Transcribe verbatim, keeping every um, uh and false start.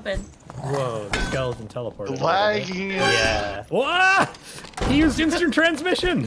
happened? Whoa, the skeleton teleported. Lagging. Yeah. What? He used instant transmission.